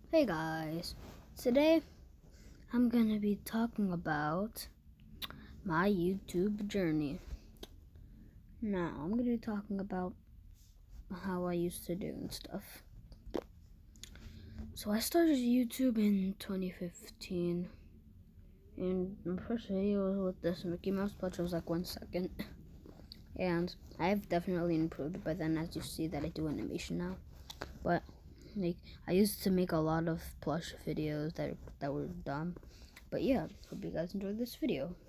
Hey guys, today I'm gonna be talking about my YouTube journey. Now, I'm gonna be talking about how I used to do and stuff. So, I started YouTube in 2015, and my first video was with this Mickey Mouse plush. It was like 1 second, and I've definitely improved by then, as you see that I do animation now. But I used to make a lot of plush videos that were dumb. But yeah, hope you guys enjoyed this video.